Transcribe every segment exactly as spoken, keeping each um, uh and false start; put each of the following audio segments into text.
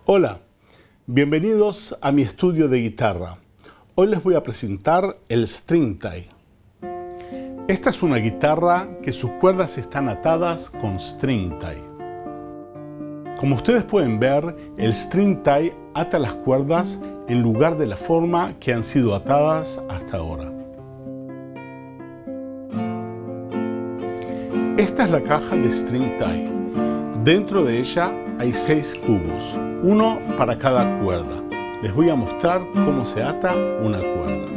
Hola, bienvenidos a mi estudio de guitarra. Hoy les voy a presentar el string tie. Esta es una guitarra que sus cuerdas están atadas con string tie. Como ustedes pueden ver, el string tie ata las cuerdas en lugar de la forma que han sido atadas hasta ahora. Esta es la caja de string tie. Dentro de ella hay seis cubos, uno para cada cuerda. Les voy a mostrar cómo se ata una cuerda.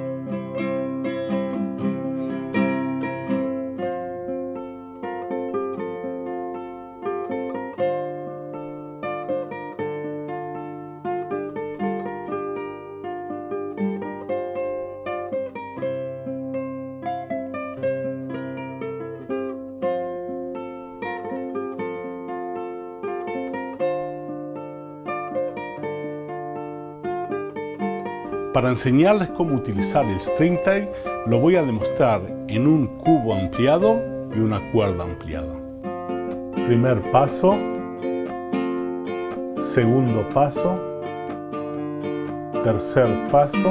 Para enseñarles cómo utilizar el string tie, lo voy a demostrar en un cubo ampliado y una cuerda ampliada. Primer paso, segundo paso, tercer paso,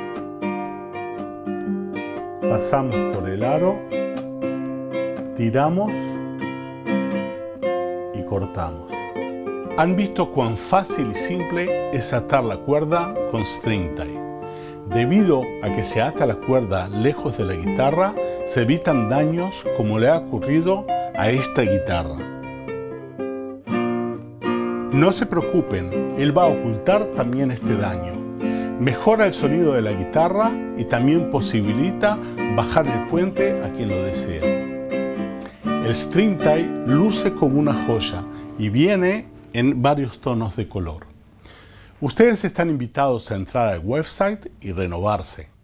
pasamos por el aro, tiramos y cortamos. Han visto cuán fácil y simple es atar la cuerda con string tie. Debido a que se ata la cuerda lejos de la guitarra, se evitan daños como le ha ocurrido a esta guitarra. No se preocupen, él va a ocultar también este daño. Mejora el sonido de la guitarra y también posibilita bajar el puente a quien lo desea. El string tie luce como una joya y viene en varios tonos de color. Ustedes están invitados a entrar al website y renovarse.